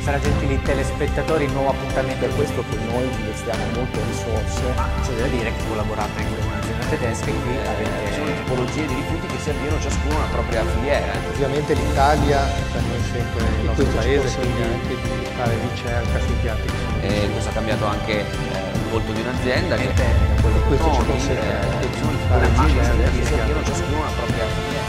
Buonasera gentili telespettatori, nuovo appuntamento. Per questo che noi investiamo molte risorse. C'è da dire che collaborate anche con un'azienda tedesca e qui avete... Sono tipologie di rifiuti che si avviano ciascuno una propria filiera. Ovviamente l'Italia per noi sempre il nostro paese, quindi anche di fare ricerca sui piatti che sono E questo ha cambiato anche il volto di un'azienda. questo ci consente anche di fare ricerca Che si sui avviano piatti. ciascuno una propria filiera.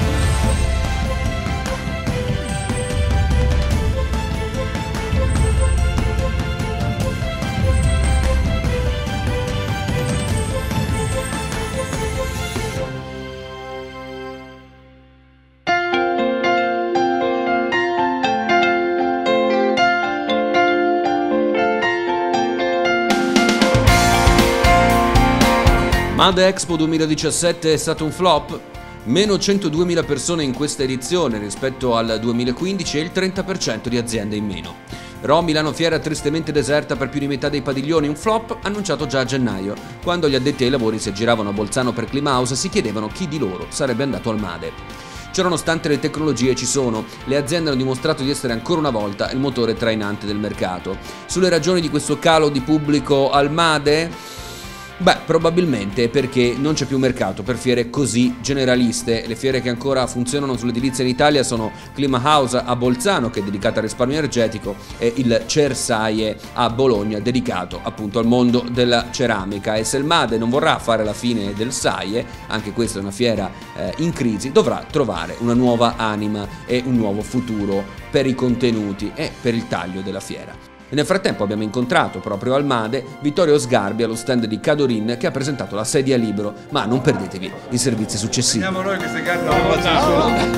Made Expo 2017 è stato un flop? Meno 102.000 persone in questa edizione rispetto al 2015 e il 30% di aziende in meno. Milano Fiera tristemente deserta per più di metà dei padiglioni, un flop annunciato già a gennaio, quando gli addetti ai lavori si aggiravano a Bolzano per Climahouse e si chiedevano chi di loro sarebbe andato al Made. Ciononostante le tecnologie ci sono, le aziende hanno dimostrato di essere ancora una volta il motore trainante del mercato. Sulle ragioni di questo calo di pubblico al Made? Beh, probabilmente è perché non c'è più mercato per fiere così generaliste. Le fiere che ancora funzionano sull'edilizia in Italia sono Climahouse a Bolzano, che è dedicata al risparmio energetico, e il Cersaie a Bologna, dedicato appunto al mondo della ceramica. E se il Made non vorrà fare la fine del SAIE, anche questa è una fiera in crisi, dovrà trovare una nuova anima e un nuovo futuro per i contenuti e per il taglio della fiera. E nel frattempo abbiamo incontrato proprio al Made Vittorio Sgarbi allo stand di Cadorin, che ha presentato la sedia libero, ma non perdetevi i servizi successivi. Andiamo noi queste carte.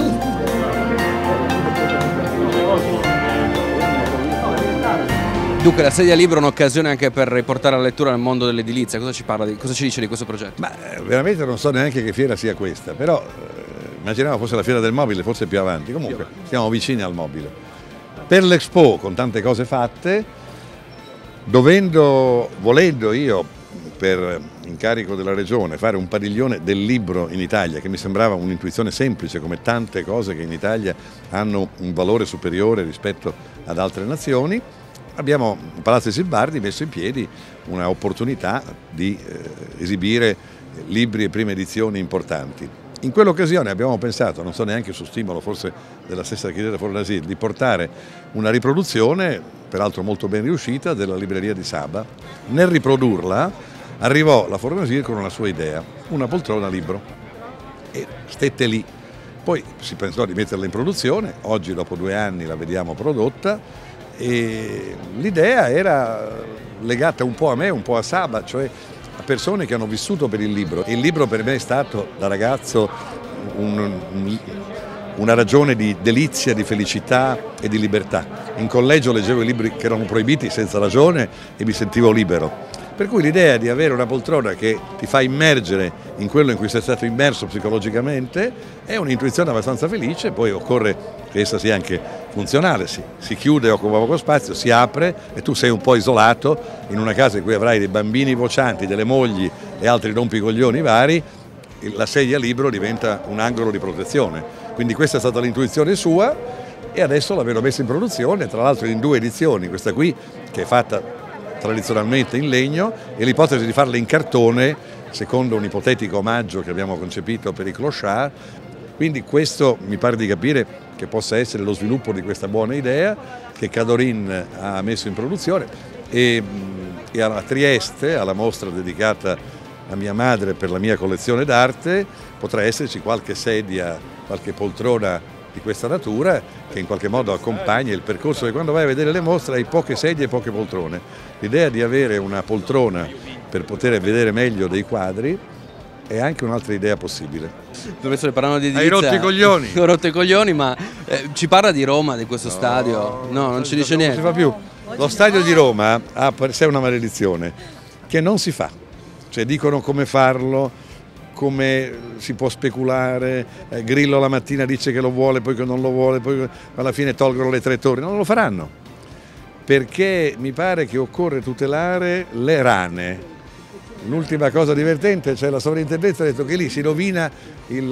Dunque la sedia libera è un'occasione anche per riportare la lettura nel mondo dell'edilizia. Cosa ci dice di questo progetto? Ma veramente non so neanche che fiera sia questa, però immaginavo fosse la fiera del mobile, forse più avanti. Comunque siamo vicini al mobile. Per l'Expo, con tante cose fatte, volendo io, per incarico della Regione, fare un padiglione del libro in Italia, che mi sembrava un'intuizione semplice, come tante cose che in Italia hanno un valore superiore rispetto ad altre nazioni, abbiamo in Palazzo dei Silbardi messo in piedi un'opportunità di esibire libri e prime edizioni importanti. In quell'occasione abbiamo pensato, non so neanche su stimolo forse della stessa architetto Forlasi, di portare una riproduzione, peraltro molto ben riuscita, della libreria di Saba. Nel riprodurla arrivò la Forlasi con una sua idea, una poltrona libro, e stette lì. Poi si pensò di metterla in produzione, oggi dopo 2 anni la vediamo prodotta e l'idea era legata un po' a me, un po' a Saba, cioè a persone che hanno vissuto per il libro. Il libro per me è stato da ragazzo una ragione di delizia, di felicità e di libertà. In collegio leggevo i libri che erano proibiti senza ragione e mi sentivo libero. Per cui l'idea di avere una poltrona che ti fa immergere in quello in cui sei stato immerso psicologicamente è un'intuizione abbastanza felice, poi occorre che essa sia anche funzionale, si chiude, occupa poco spazio, si apre e tu sei un po' isolato in una casa in cui avrai dei bambini vocianti, delle mogli e altri rompicoglioni vari, la sedia libro diventa un angolo di protezione. Quindi questa è stata l'intuizione sua e adesso l'abbiamo messa in produzione, tra l'altro in 2 edizioni, questa qui che è fatta tradizionalmente in legno e l'ipotesi di farla in cartone secondo un ipotetico omaggio che abbiamo concepito per i clochard. Quindi questo mi pare di capire che possa essere lo sviluppo di questa buona idea che Cadorin ha messo in produzione e a Trieste, alla mostra dedicata a mia madre per la mia collezione d'arte, potrà esserci qualche sedia, qualche poltrona di questa natura che in qualche modo accompagna il percorso, che quando vai a vedere le mostre hai poche sedie e poche poltrone. L'idea di avere una poltrona per poter vedere meglio dei quadri è anche un'altra idea possibile. Professore, parlando di edilizia... Hai rotto i coglioni! Ho rotto i coglioni, ma ci parla di Roma, di questo stadio? No, non ci dice niente. Non si fa più. Lo stadio di Roma ha per sé una maledizione che non si fa. Cioè dicono come farlo, come si può speculare, Grillo la mattina dice che lo vuole, poi che non lo vuole, poi alla fine tolgono le 3 torri, non lo faranno, perché mi pare che occorre tutelare le rane. L'ultima cosa divertente, cioè la sovrintendenza ha detto che lì si rovina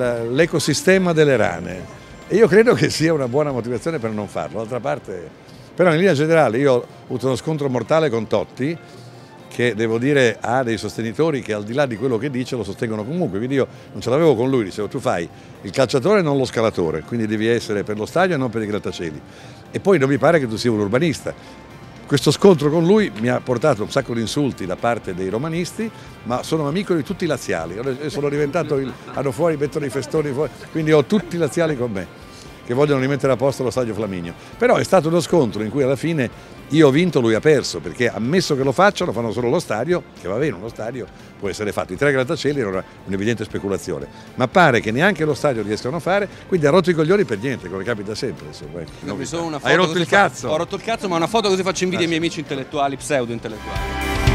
l'ecosistema delle rane e io credo che sia una buona motivazione per non farlo. D'altra parte Però in linea generale io ho avuto uno scontro mortale con Totti, che devo dire ha dei sostenitori che al di là di quello che dice lo sostengono comunque, quindi io non ce l'avevo con lui, dicevo tu fai il calciatore e non lo scalatore, quindi devi essere per lo stadio e non per i grattacieli, e poi non mi pare che tu sia un urbanista. Questo scontro con lui mi ha portato un sacco di insulti da parte dei romanisti, ma sono amico di tutti i laziali, sono diventato hanno fuori, mettono i festoni fuori, quindi ho tutti i laziali con me che vogliono rimettere a posto lo stadio Flaminio. Però è stato uno scontro in cui alla fine io ho vinto, lui ha perso, perché ammesso che lo facciano, fanno solo lo stadio, che va bene, uno stadio può essere fatto. I 3 grattacieli era un'evidente speculazione, ma pare che neanche lo stadio riescano a fare, quindi ha rotto i coglioni per niente, come capita sempre. Insomma. Mi sono una foto. Hai rotto il cazzo? Ho rotto il cazzo, ma una foto così faccio invidia ai miei amici intellettuali, pseudo-intellettuali.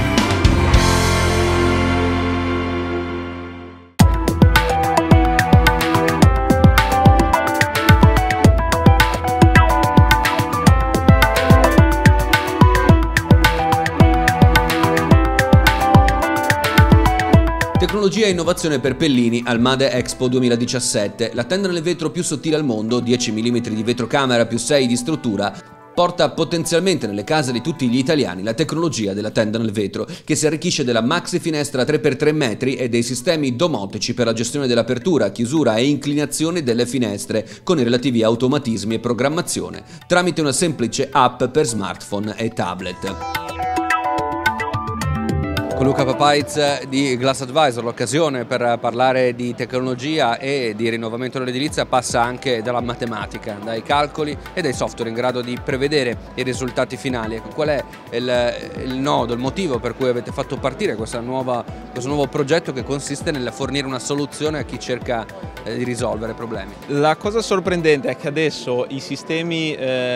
Tecnologia e innovazione per Pellini al Made Expo 2017. La tenda nel vetro più sottile al mondo, 10 mm di vetrocamera più 6 di struttura, porta potenzialmente nelle case di tutti gli italiani la tecnologia della tenda nel vetro, che si arricchisce della maxi finestra 3x3 metri e dei sistemi domotici per la gestione dell'apertura, chiusura e inclinazione delle finestre, con i relativi automatismi e programmazione, tramite una semplice app per smartphone e tablet. Con Luca Papaiz di Glass Advisor, l'occasione per parlare di tecnologia e di rinnovamento dell'edilizia passa anche dalla matematica, dai calcoli e dai software in grado di prevedere i risultati finali. Qual è il nodo, il motivo per cui avete fatto partire questo nuovo progetto che consiste nel fornire una soluzione a chi cerca di risolvere problemi? La cosa sorprendente è che adesso i sistemi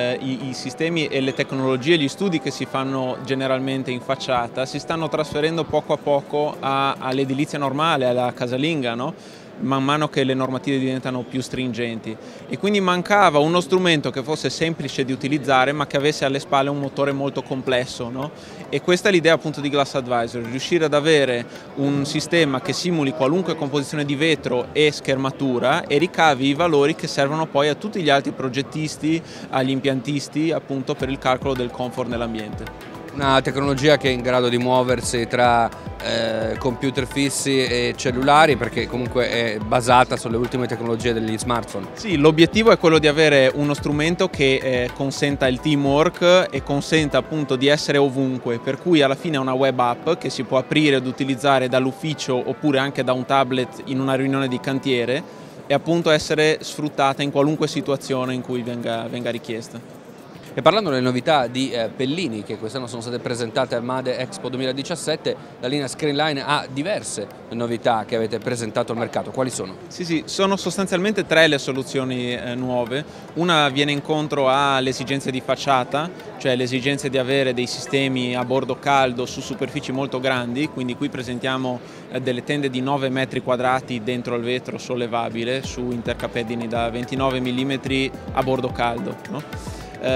e le tecnologie, gli studi che si fanno generalmente in facciata si stanno trasferendo poco a poco all'edilizia normale, alla casalinga, no? Man mano che le normative diventano più stringenti, e quindi mancava uno strumento che fosse semplice di utilizzare ma che avesse alle spalle un motore molto complesso, no? E questa è l'idea appunto di Glass Advisor, riuscire ad avere un sistema che simuli qualunque composizione di vetro e schermatura e ricavi i valori che servono poi a tutti gli altri progettisti, agli impiantisti appunto per il calcolo del comfort nell'ambiente. Una tecnologia che è in grado di muoversi tra computer fissi e cellulari, perché comunque è basata sulle ultime tecnologie degli smartphone. Sì, l'obiettivo è quello di avere uno strumento che consenta il teamwork e consenta appunto di essere ovunque, per cui alla fine è una web app che si può aprire ed utilizzare dall'ufficio oppure anche da un tablet in una riunione di cantiere e appunto essere sfruttata in qualunque situazione in cui venga richiesta. E parlando delle novità di Pellini, che quest'anno sono state presentate al Made Expo 2017, la linea Screenline ha diverse novità che avete presentato al mercato. Quali sono? Sì, sono sostanzialmente 3 le soluzioni nuove. Una viene incontro alle esigenze di facciata, cioè le esigenze di avere dei sistemi a bordo caldo su superfici molto grandi, quindi qui presentiamo delle tende di 9 metri quadrati dentro il vetro sollevabile su intercapedini da 29 mm a bordo caldo, no?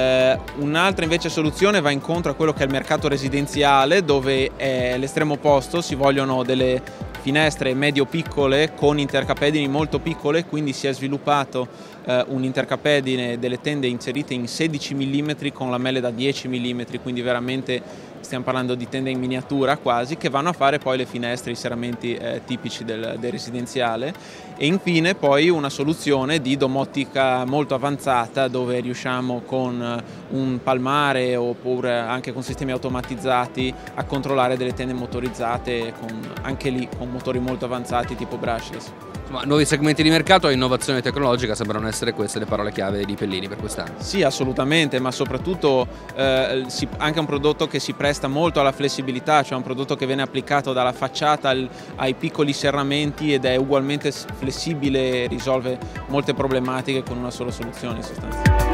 Un'altra invece soluzione va incontro a quello che è il mercato residenziale, dove è l'estremo opposto, si vogliono delle finestre medio-piccole con intercapedini molto piccole, quindi si è sviluppato un intercapedine delle tende inserite in 16 mm con lamelle da 10 mm, quindi veramente stiamo parlando di tende in miniatura quasi, che vanno a fare poi le finestre, i serramenti tipici del residenziale. E infine poi una soluzione di domotica molto avanzata, dove riusciamo con un palmare oppure anche con sistemi automatizzati a controllare delle tende motorizzate, anche lì con motori molto avanzati tipo brushless. Insomma, nuovi segmenti di mercato e innovazione tecnologica sembrano essere queste le parole chiave di Pellini per quest'anno. Sì, assolutamente, ma soprattutto anche un prodotto che si presta molto alla flessibilità, cioè un prodotto che viene applicato dalla facciata ai piccoli serramenti ed è ugualmente flessibile e risolve molte problematiche con una sola soluzione in sostanza.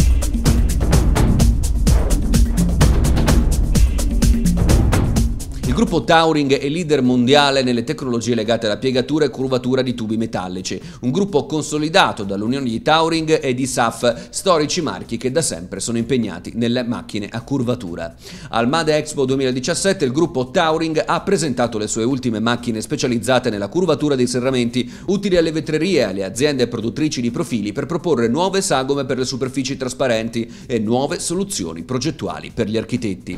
Il gruppo Tauring è leader mondiale nelle tecnologie legate alla piegatura e curvatura di tubi metallici, un gruppo consolidato dall'unione di Tauring e di SAF, storici marchi che da sempre sono impegnati nelle macchine a curvatura. Al MADE Expo 2017 il gruppo Tauring ha presentato le sue ultime macchine specializzate nella curvatura dei serramenti, utili alle vetrerie e alle aziende produttrici di profili per proporre nuove sagome per le superfici trasparenti e nuove soluzioni progettuali per gli architetti.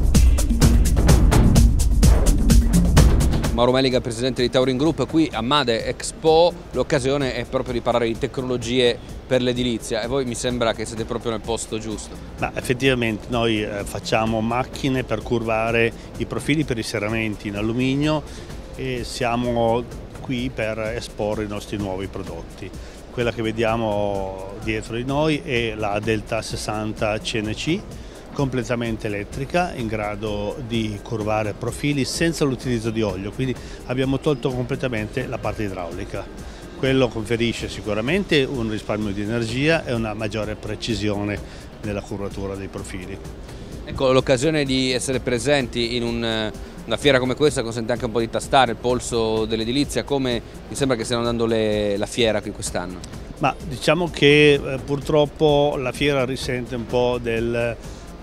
Mauro Meliga, presidente di Tauring Group, qui a MADE Expo. L'occasione è proprio di parlare di tecnologie per l'edilizia e voi mi sembra che siete proprio nel posto giusto. Effettivamente noi facciamo macchine per curvare i profili per i serramenti in alluminio e siamo qui per esporre i nostri nuovi prodotti. Quella che vediamo dietro di noi è la Delta 60 CNC, completamente elettrica, in grado di curvare profili senza l'utilizzo di olio, quindi abbiamo tolto completamente la parte idraulica. Quello conferisce sicuramente un risparmio di energia e una maggiore precisione nella curvatura dei profili. Ecco, l'occasione di essere presenti in una fiera come questa consente anche un po' di tastare il polso dell'edilizia. Come mi sembra che stiano andando la fiera qui quest'anno? Ma diciamo che purtroppo la fiera risente un po' del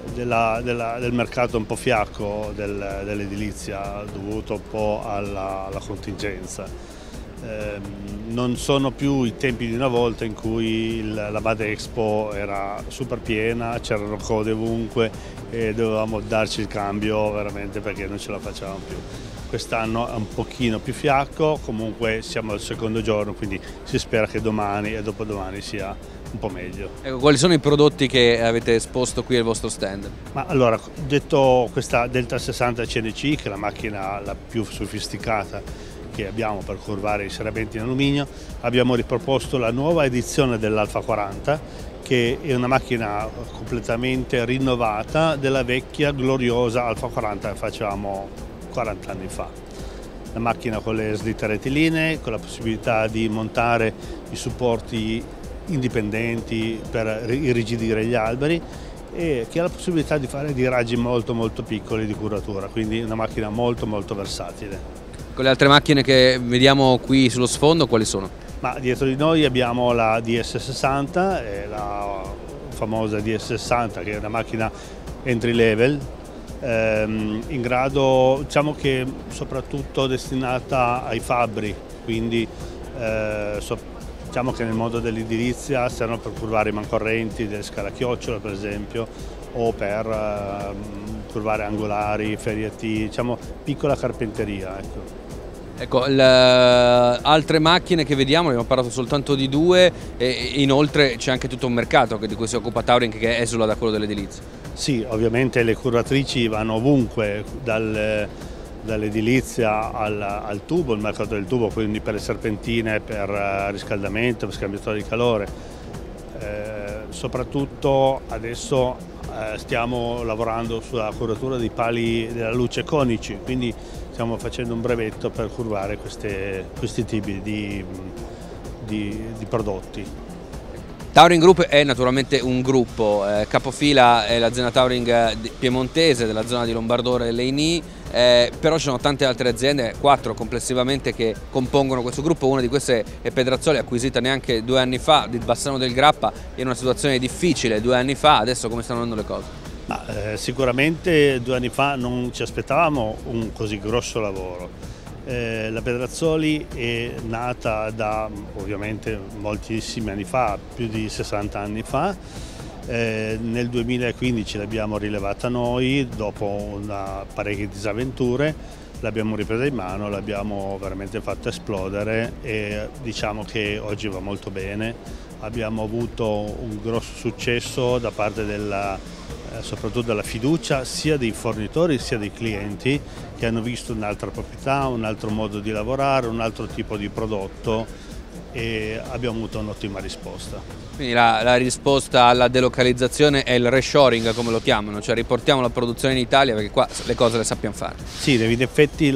mercato un po' fiacco dell'edilizia, dovuto un po' alla contingenza. Non sono più i tempi di una volta in cui la MADE Expo era super piena, c'erano code ovunque e dovevamo darci il cambio veramente perché non ce la facevamo più. Quest'anno è un pochino più fiacco, comunque siamo al secondo giorno, quindi si spera che domani e dopodomani sia un po' meglio. Ecco, quali sono i prodotti che avete esposto qui al vostro stand? Allora, detto questa Delta 60 CNC, che è la macchina la più sofisticata che abbiamo per curvare i serramenti in alluminio, abbiamo riproposto la nuova edizione dell'Alfa 40, che è una macchina completamente rinnovata della vecchia gloriosa Alfa 40 che facevamo 40 anni fa. La macchina con le slitte rettilinee, con la possibilità di montare i supporti indipendenti per irrigidire gli alberi e che ha la possibilità di fare dei raggi molto piccoli di curvatura, quindi una macchina molto versatile. Con le altre macchine che vediamo qui sullo sfondo quali sono? Dietro di noi abbiamo la DS60, la famosa DS60 che è una macchina entry level, in grado, diciamo che soprattutto destinata ai fabbri, quindi diciamo che nel mondo dell'edilizia servono per curvare i mancorrenti delle scale a chiocciola per esempio, o per curvare angolari, ferietti, diciamo piccola carpenteria. Ecco, altre macchine che vediamo, abbiamo parlato soltanto di due e inoltre c'è anche tutto un mercato di cui si occupa Tauring che esula da quello dell'edilizia. Sì, ovviamente le curvatrici vanno ovunque, dall'edilizia al tubo, il mercato del tubo, quindi per le serpentine, per riscaldamento, per scambiatore di calore. Soprattutto adesso stiamo lavorando sulla curvatura dei pali della luce conici, quindi stiamo facendo un brevetto per curvare questi tipi di prodotti. Tauring Group è naturalmente un gruppo, capofila è l'azienda Tauring piemontese della zona di Lombardore e Leini, però ci sono tante altre aziende, 4 complessivamente, che compongono questo gruppo. Una di queste è Pedrazzoli, acquisita neanche 2 anni fa, di Bassano del Grappa, in una situazione difficile 2 anni fa. Adesso come stanno andando le cose? Sicuramente 2 anni fa non ci aspettavamo un così grosso lavoro. La Pedrazzoli è nata da ovviamente moltissimi anni fa, più di 60 anni fa. Nel 2015 l'abbiamo rilevata noi, dopo parecchie disavventure, l'abbiamo ripresa in mano, l'abbiamo veramente fatta esplodere e diciamo che oggi va molto bene. Abbiamo avuto un grosso successo da parte soprattutto della fiducia sia dei fornitori sia dei clienti, che hanno visto un'altra proprietà, un altro modo di lavorare, un altro tipo di prodotto e abbiamo avuto un'ottima risposta. Quindi la risposta alla delocalizzazione è il reshoring, come lo chiamano, cioè riportiamo la produzione in Italia perché qua le cose le sappiamo fare. Sì, in effetti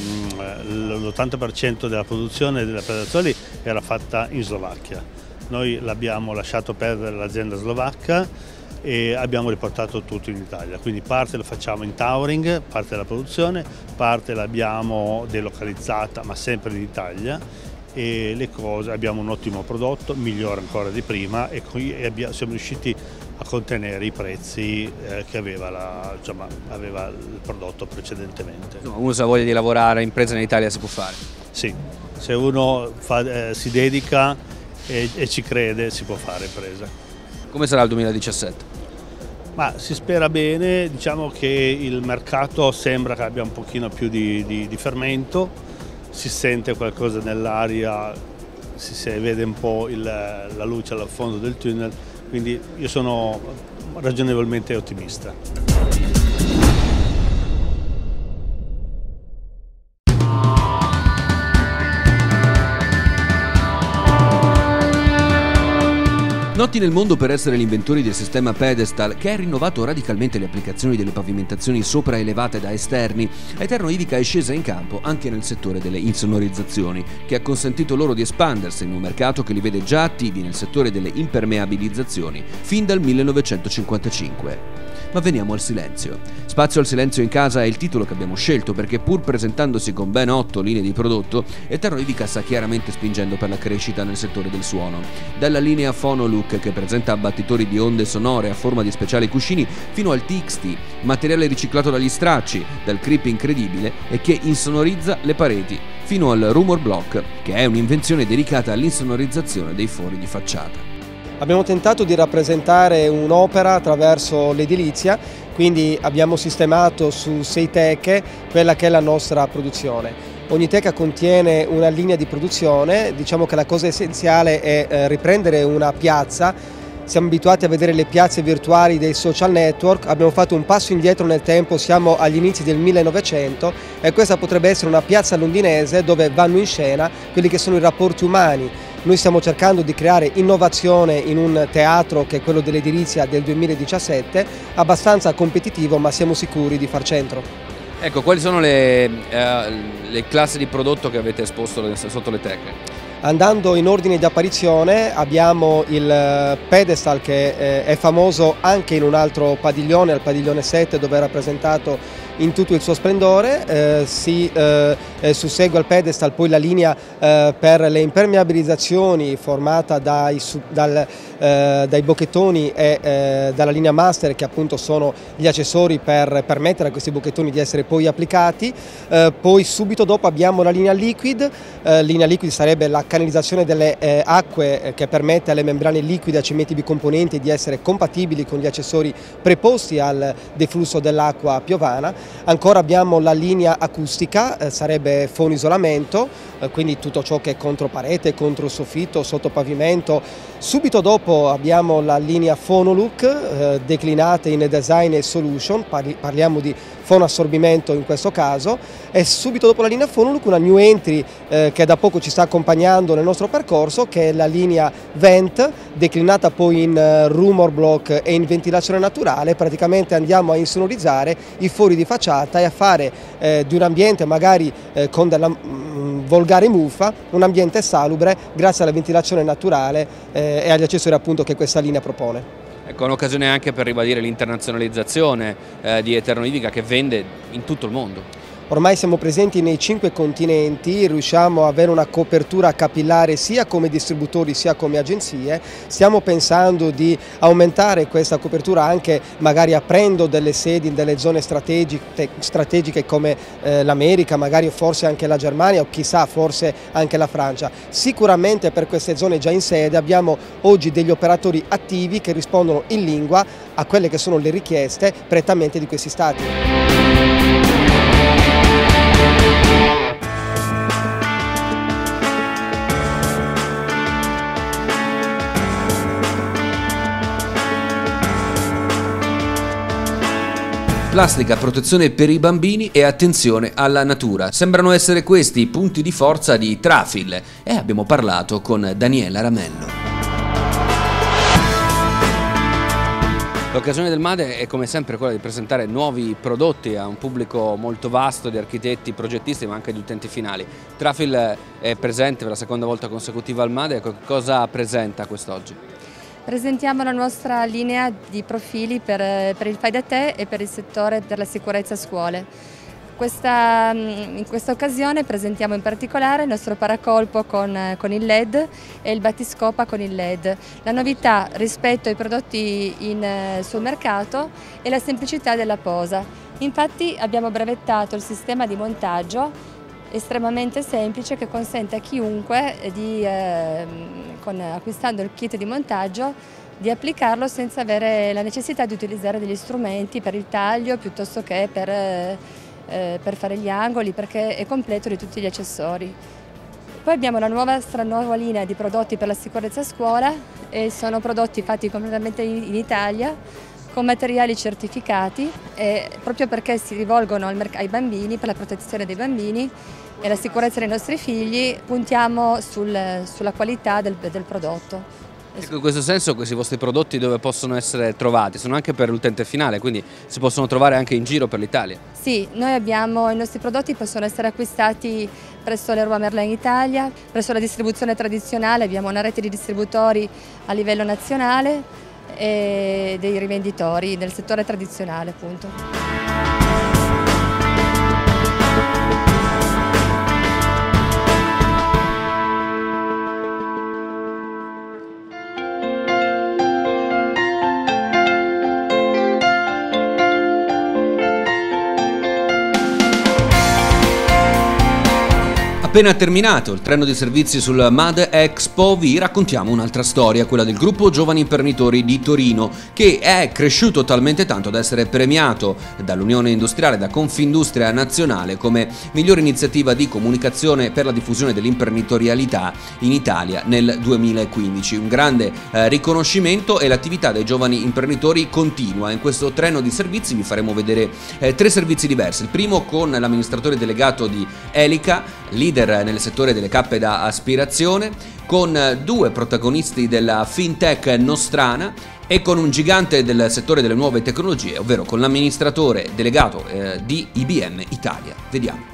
l'80% della produzione della Pedrazzoli era fatta in Slovacchia. Noi l'abbiamo lasciato perdere l'azienda slovacca e abbiamo riportato tutto in Italia, quindi parte lo facciamo in towering, parte della produzione, parte l'abbiamo delocalizzata ma sempre in Italia, e le cose, abbiamo un ottimo prodotto, migliore ancora di prima, e qui siamo riusciti a contenere i prezzi che aveva il prodotto precedentemente. Uno se ha voglia di lavorare, impresa in Italia si può fare? Sì, se uno si dedica e ci crede si può fare impresa. Come sarà il 2017? Ma si spera bene, diciamo che il mercato sembra che abbia un pochino più di fermento, si sente qualcosa nell'aria, si vede un po' la luce al fondo del tunnel, quindi io sono ragionevolmente ottimista. Noti nel mondo per essere gli inventori del sistema Pedestal, che ha rinnovato radicalmente le applicazioni delle pavimentazioni sopraelevate da esterni, Eterno Ivica è scesa in campo anche nel settore delle insonorizzazioni, che ha consentito loro di espandersi in un mercato che li vede già attivi nel settore delle impermeabilizzazioni fin dal 1955. Ma veniamo al silenzio. Spazio al silenzio in casa è il titolo che abbiamo scelto perché, pur presentandosi con ben 8 linee di prodotto, Eterno Ivica sta chiaramente spingendo per la crescita nel settore del suono. Dalla linea Phonoluk, che presenta abbattitori di onde sonore a forma di speciali cuscini, fino al TXT, materiale riciclato dagli stracci, dal creep incredibile e che insonorizza le pareti, fino al Rumor Block, che è un'invenzione dedicata all'insonorizzazione dei fori di facciata. Abbiamo tentato di rappresentare un'opera attraverso l'edilizia, quindi abbiamo sistemato su 6 teche quella che è la nostra produzione. Ogni teca contiene una linea di produzione, diciamo che la cosa essenziale è riprendere una piazza. Siamo abituati a vedere le piazze virtuali dei social network, abbiamo fatto un passo indietro nel tempo, siamo agli inizi del 1900 e questa potrebbe essere una piazza londinese dove vanno in scena quelli che sono i rapporti umani. Noi stiamo cercando di creare innovazione in un teatro che è quello dell'edilizia del 2017, abbastanza competitivo ma siamo sicuri di far centro. Ecco, quali sono le classi di prodotto che avete esposto sotto le teche? Andando in ordine di apparizione abbiamo il Pedestal che è famoso anche in un altro padiglione, al padiglione 7, dove è rappresentato in tutto il suo splendore. Si sussegue al Pedestal poi la linea per le impermeabilizzazioni formata dai bocchettoni e dalla linea Master, che appunto sono gli accessori per permettere a questi bocchettoni di essere poi applicati. Poi subito dopo abbiamo la linea Liquid. Linea Liquid sarebbe la canalizzazione delle acque che permette alle membrane liquide a cementi bicomponenti di essere compatibili con gli accessori preposti al deflusso dell'acqua piovana. Ancora abbiamo la linea acustica, sarebbe fonoisolamento, quindi tutto ciò che è contro parete, contro soffitto, sotto pavimento. Subito dopo abbiamo la linea Phonoluk, declinata in design e solution, parliamo di fonoassorbimento in questo caso, e subito dopo la linea Phonoluk una new entry che da poco ci sta accompagnando nel nostro percorso, che è la linea Vent, declinata poi in Rumor Block e in ventilazione naturale. Praticamente andiamo a insonorizzare i fori di facciata e a fare di un ambiente magari con della volgare muffa, un ambiente salubre grazie alla ventilazione naturale e agli accessori appunto che questa linea propone. Ecco, è un'occasione anche per ribadire l'internazionalizzazione di Eterno Ivica, che vende in tutto il mondo. Ormai siamo presenti nei 5 continenti, riusciamo ad avere una copertura capillare sia come distributori sia come agenzie. Stiamo pensando di aumentare questa copertura anche magari aprendo delle sedi in delle zone strategiche come l'America, magari forse anche la Germania o chissà forse anche la Francia. Sicuramente per queste zone già in sede abbiamo oggi degli operatori attivi che rispondono in lingua a quelle che sono le richieste prettamente di questi stati. Plastica, protezione per i bambini e attenzione alla natura. Sembrano essere questi i punti di forza di Trafil e abbiamo parlato con Daniela Ramello. L'occasione del MADE è come sempre quella di presentare nuovi prodotti a un pubblico molto vasto di architetti, progettisti ma anche di utenti finali. Trafil è presente per la seconda volta consecutiva al MADE, cosa presenta quest'oggi? Presentiamo la nostra linea di profili per il fai da te e per il settore della sicurezza a scuole. In questa occasione presentiamo in particolare il nostro paracolpo con il LED e il battiscopa con il LED. La novità rispetto ai prodotti sul mercato è la semplicità della posa. Infatti abbiamo brevettato il sistema di montaggio estremamente semplice che consente a chiunque acquistando il kit di montaggio di applicarlo senza avere la necessità di utilizzare degli strumenti per il taglio piuttosto che per fare gli angoli, perché è completo di tutti gli accessori. Poi abbiamo la nostra nuova linea di prodotti per la sicurezza a scuola e sono prodotti fatti completamente in Italia con materiali certificati proprio perché si rivolgono ai bambini, per la protezione dei bambini e la sicurezza dei nostri figli, puntiamo sulla qualità del prodotto. Ecco, in questo senso questi vostri prodotti dove possono essere trovati? Sono anche per l'utente finale, quindi si possono trovare anche in giro per l'Italia? Sì, i nostri prodotti possono essere acquistati presso Leroy Merlin Italia, presso la distribuzione tradizionale, abbiamo una rete di distributori a livello nazionale e dei rivenditori del settore tradizionale, appunto. Appena terminato il treno di servizi sul MAD Expo vi raccontiamo un'altra storia, quella del gruppo Giovani Imprenditori di Torino, che è cresciuto talmente tanto da essere premiato dall'Unione Industriale, da Confindustria Nazionale, come migliore iniziativa di comunicazione per la diffusione dell'imprenditorialità in Italia nel 2015. Un grande riconoscimento, e l'attività dei giovani imprenditori continua. In questo treno di servizi vi faremo vedere 3 servizi diversi. Il primo con l'amministratore delegato di Elica, leader nel settore delle cappe da aspirazione, con 2 protagonisti della fintech nostrana e con un gigante del settore delle nuove tecnologie, ovvero con l'amministratore delegato di IBM Italia. Vediamo.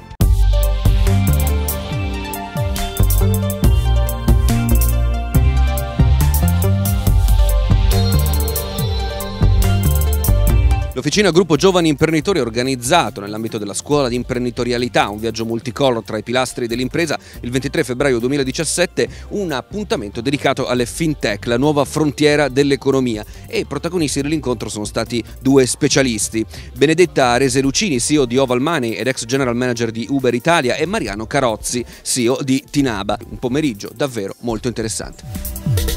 L'Officina Gruppo Giovani Imprenditori ha organizzato nell'ambito della Scuola di Imprenditorialità, un viaggio multicolor tra i pilastri dell'impresa, il 23 febbraio 2017, un appuntamento dedicato alle fintech, la nuova frontiera dell'economia, e protagonisti dell'incontro sono stati 2 specialisti: Benedetta Reselucini, CEO di Oval Money ed ex general manager di Uber Italia, e Mariano Carozzi, CEO di Tinaba. Un pomeriggio davvero molto interessante.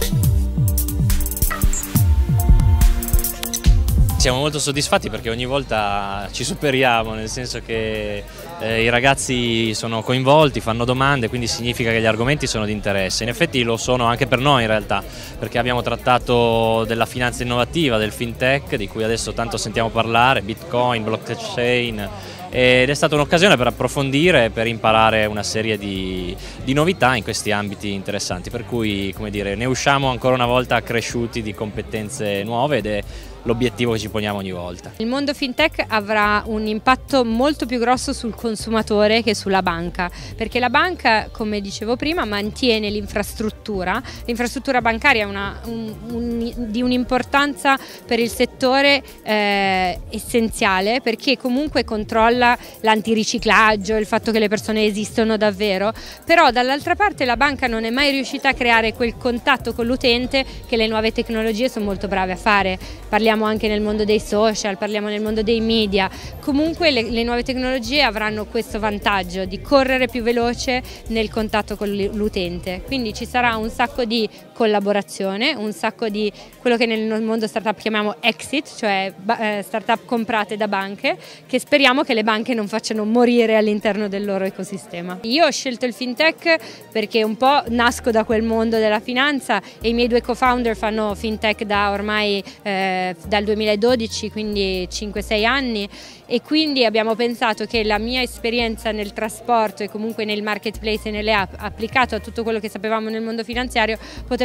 Siamo molto soddisfatti perché ogni volta ci superiamo, nel senso che i ragazzi sono coinvolti, fanno domande, quindi significa che gli argomenti sono di interesse. In effetti lo sono anche per noi in realtà, perché abbiamo trattato della finanza innovativa, del fintech, di cui adesso tanto sentiamo parlare, Bitcoin, blockchain, ed è stata un'occasione per approfondire, per imparare una serie di novità in questi ambiti interessanti, per cui, come dire, ne usciamo ancora una volta cresciuti di competenze nuove, ed è l'obiettivo che ci poniamo ogni volta. Il mondo fintech avrà un impatto molto più grosso sul consumatore che sulla banca, perché la banca, come dicevo prima, mantiene l'infrastruttura bancaria di un'importanza per il settore essenziale, perché comunque controlla l'antiriciclaggio, il fatto che le persone esistono davvero, però dall'altra parte la banca non è mai riuscita a creare quel contatto con l'utente che le nuove tecnologie sono molto brave a fare. Parliamo anche nel mondo dei social, parliamo nel mondo dei media. Comunque le nuove tecnologie avranno questo vantaggio di correre più veloce nel contatto con l'utente, quindi ci sarà un sacco di collaborazione, un sacco di quello che nel mondo startup chiamiamo exit, cioè startup comprate da banche, che speriamo che le banche non facciano morire all'interno del loro ecosistema. Io ho scelto il fintech perché un po' nasco da quel mondo della finanza e i miei 2 co-founder fanno fintech da ormai dal 2012, quindi 5-6 anni, e quindi abbiamo pensato che la mia esperienza nel trasporto e comunque nel marketplace e nelle app, applicato a tutto quello che sapevamo nel mondo finanziario, poteva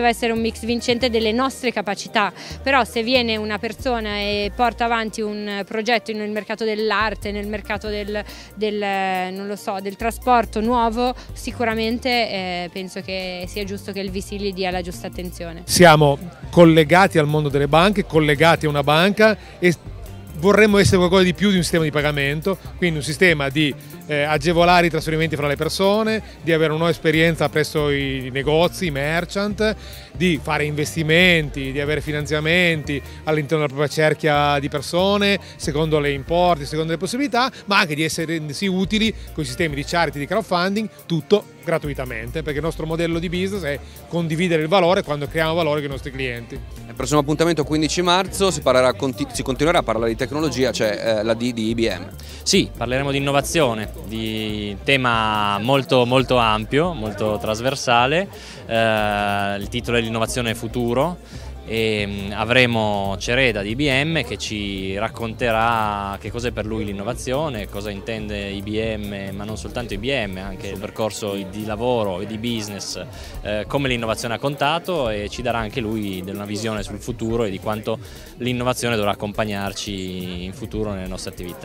poteva essere un mix vincente delle nostre capacità, però se viene una persona e porta avanti un progetto nel mercato dell'arte, nel mercato non lo so, del trasporto nuovo, sicuramente penso che sia giusto che il VC gli dia la giusta attenzione. Siamo collegati al mondo delle banche, collegati a una banca e vorremmo essere qualcosa di più di un sistema di pagamento, quindi un sistema di agevolare i trasferimenti fra le persone, di avere una nuova esperienza presso i negozi, i merchant, di fare investimenti, di avere finanziamenti all'interno della propria cerchia di persone, secondo le importi, secondo le possibilità, ma anche di essere utili con i sistemi di charity, di crowdfunding, tutto gratuitamente, perché il nostro modello di business è condividere il valore quando creiamo valore con i nostri clienti. Il prossimo appuntamento 15 marzo si continuerà a parlare di tecnologia, c'è la D di IBM. Sì, parleremo di innovazione, di tema molto ampio, molto trasversale, il titolo è l'innovazione futuro e avremo Cereda di IBM che ci racconterà che cos'è per lui l'innovazione, cosa intende IBM, ma non soltanto IBM, anche il percorso di lavoro e di business, come l'innovazione ha contato, e ci darà anche lui una visione sul futuro e di quanto l'innovazione dovrà accompagnarci in futuro nelle nostre attività.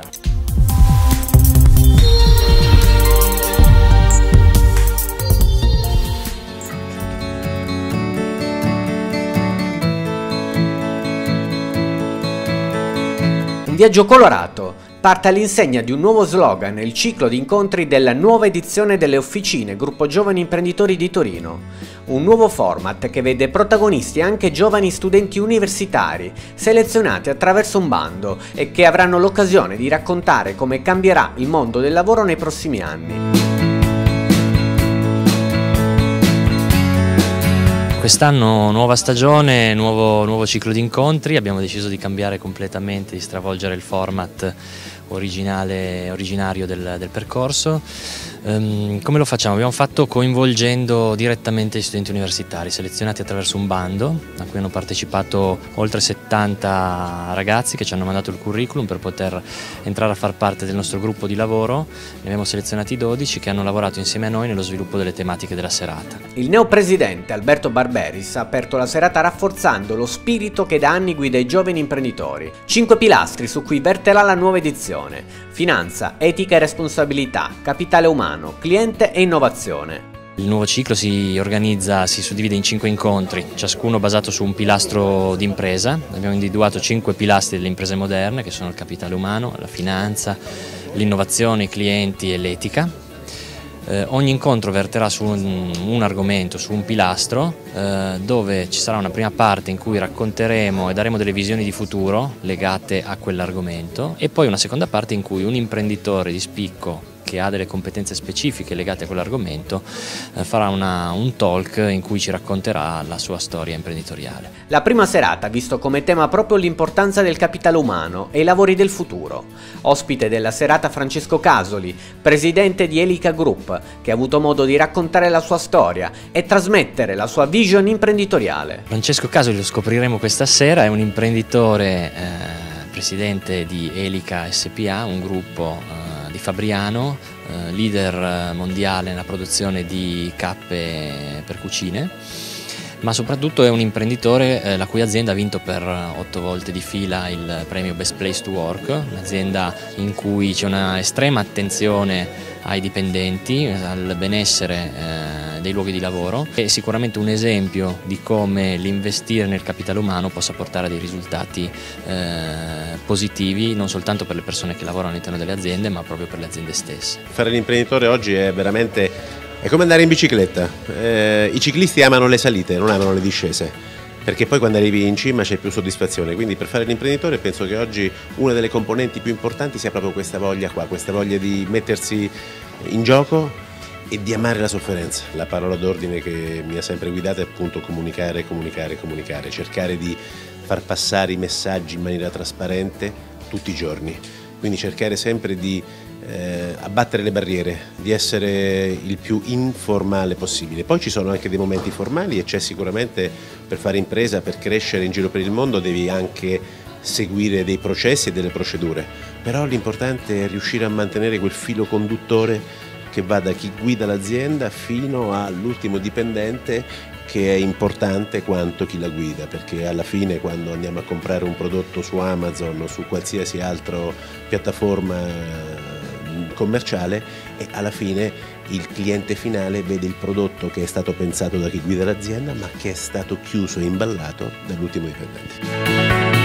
Viaggio colorato parte all'insegna di un nuovo slogan, il ciclo di incontri della nuova edizione delle Officine Gruppo Giovani Imprenditori di Torino. Un nuovo format che vede protagonisti anche giovani studenti universitari, selezionati attraverso un bando e che avranno l'occasione di raccontare come cambierà il mondo del lavoro nei prossimi anni. Quest'anno nuova stagione, nuovo ciclo di incontri, abbiamo deciso di cambiare completamente, di stravolgere il format originario del percorso. Come lo facciamo? Abbiamo fatto coinvolgendo direttamente gli studenti universitari, selezionati attraverso un bando a cui hanno partecipato oltre 70 ragazzi che ci hanno mandato il curriculum per poter entrare a far parte del nostro gruppo di lavoro. Ne abbiamo selezionati 12 che hanno lavorato insieme a noi nello sviluppo delle tematiche della serata. Il neopresidente Alberto Barberis ha aperto la serata rafforzando lo spirito che da anni guida i giovani imprenditori. 5 pilastri su cui verterà la nuova edizione: finanza, etica e responsabilità, capitale umano, cliente e innovazione. Il nuovo ciclo si suddivide in 5 incontri, ciascuno basato su un pilastro d'impresa. Abbiamo individuato 5 pilastri delle imprese moderne, che sono il capitale umano, la finanza, l'innovazione, i clienti e l'etica. Ogni incontro verterà su un argomento, su un pilastro, dove ci sarà una prima parte in cui racconteremo e daremo delle visioni di futuro legate a quell'argomento, e poi una seconda parte in cui un imprenditore di spicco che ha delle competenze specifiche legate a quell'argomento farà un talk in cui ci racconterà la sua storia imprenditoriale. La prima serata ha visto come tema proprio l'importanza del capitale umano e i lavori del futuro. Ospite della serata Francesco Casoli, presidente di Elica Group, che ha avuto modo di raccontare la sua storia e trasmettere la sua vision imprenditoriale. Francesco Casoli lo scopriremo questa sera, è un imprenditore, presidente di Elica SPA, un gruppo di Fabriano, leader mondiale nella produzione di cappe per cucine, ma soprattutto è un imprenditore la cui azienda ha vinto per 8 volte di fila il premio Best Place to Work, un'azienda in cui c'è una estrema attenzione ai dipendenti, al benessere dei luoghi di lavoro. È sicuramente un esempio di come l'investire nel capitale umano possa portare a dei risultati positivi, non soltanto per le persone che lavorano all'interno delle aziende, ma proprio per le aziende stesse. Fare l'imprenditore oggi è come andare in bicicletta. I ciclisti amano le salite, non amano le discese, perché poi quando arrivi in cima c'è più soddisfazione. Quindi per fare l'imprenditore penso che oggi una delle componenti più importanti sia proprio questa voglia qua, questa voglia di mettersi in gioco e di amare la sofferenza. La parola d'ordine che mi ha sempre guidato è appunto comunicare, cercare di far passare i messaggi in maniera trasparente tutti i giorni, quindi cercare sempre di abbattere le barriere, di essere il più informale possibile. Poi ci sono anche dei momenti formali e c'è sicuramente, per fare impresa, per crescere in giro per il mondo devi anche seguire dei processi e delle procedure, però l'importante è riuscire a mantenere quel filo conduttore che va da chi guida l'azienda fino all'ultimo dipendente che è importante quanto chi la guida, perché alla fine quando andiamo a comprare un prodotto su Amazon o su qualsiasi altra piattaforma commerciale, e alla fine il cliente finale vede il prodotto che è stato pensato da chi guida l'azienda, ma che è stato chiuso e imballato dall'ultimo dipendente.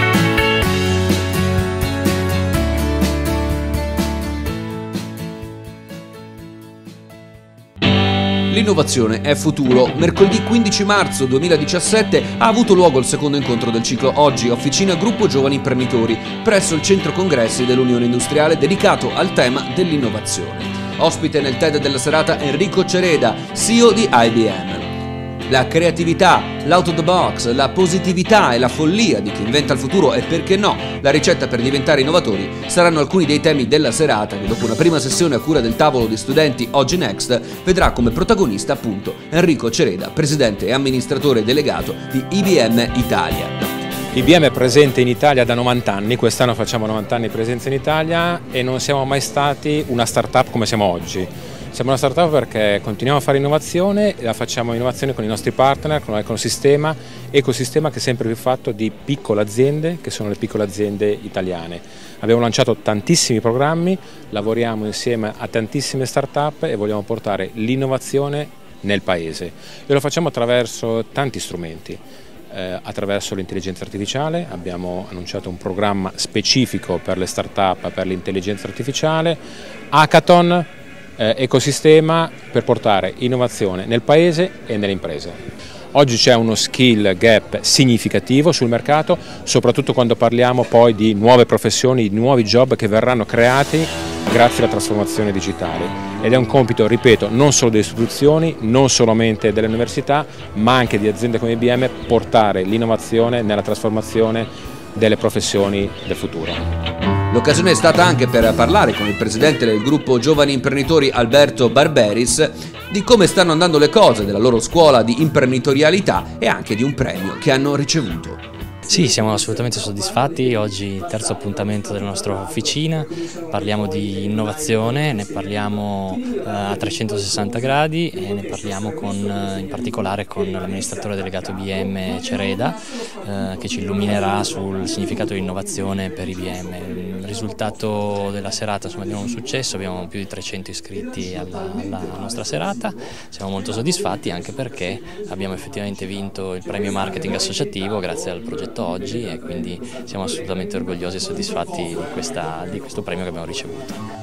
L'innovazione è futuro. Mercoledì 15 marzo 2017 ha avuto luogo il secondo incontro del ciclo Oggi, Officina Gruppo Giovani Imprenditori, presso il centro congressi dell'Unione Industriale dedicato al tema dell'innovazione. Ospite nel TED della serata Enrico Cereda, CEO di IBM. La creatività, l'out of the box, la positività e la follia di chi inventa il futuro e, perché no, la ricetta per diventare innovatori saranno alcuni dei temi della serata che, dopo una prima sessione a cura del tavolo di studenti Oggi Next, vedrà come protagonista appunto Enrico Cereda, presidente e amministratore delegato di IBM Italia. IBM è presente in Italia da 90 anni, quest'anno facciamo 90 anni di presenza in Italia e non siamo mai stati una start-up come siamo oggi. Siamo una startup perché continuiamo a fare innovazione e la facciamo innovazione con i nostri partner, con l'ecosistema che è sempre più fatto di piccole aziende, che sono le piccole aziende italiane. Abbiamo lanciato tantissimi programmi, lavoriamo insieme a tantissime startup e vogliamo portare l'innovazione nel paese. E lo facciamo attraverso tanti strumenti. Attraverso l'intelligenza artificiale, abbiamo annunciato un programma specifico per le start-up per l'intelligenza artificiale, hackathon, ecosistema per portare innovazione nel paese e nelle imprese. Oggi c'è uno skill gap significativo sul mercato, soprattutto quando parliamo poi di nuove professioni, di nuovi job che verranno creati grazie alla trasformazione digitale. Ed è un compito, ripeto, non solo delle istituzioni, non solamente delle università, ma anche di aziende come IBM, portare l'innovazione nella trasformazione delle professioni del futuro. L'occasione è stata anche per parlare con il presidente del gruppo Giovani Imprenditori Alberto Barberis di come stanno andando le cose della loro scuola di imprenditorialità e anche di un premio che hanno ricevuto. Sì, siamo assolutamente soddisfatti. Oggi terzo appuntamento della nostra officina, parliamo di innovazione, ne parliamo a 360 gradi e ne parliamo in particolare con l'amministratore delegato IBM Cereda, che ci illuminerà sul significato di innovazione per IBM. Il risultato della serata, insomma, abbiamo un successo, abbiamo più di 300 iscritti alla nostra serata, siamo molto soddisfatti anche perché abbiamo effettivamente vinto il premio marketing associativo grazie al progetto Oggi, e quindi siamo assolutamente orgogliosi e soddisfatti di questo premio che abbiamo ricevuto.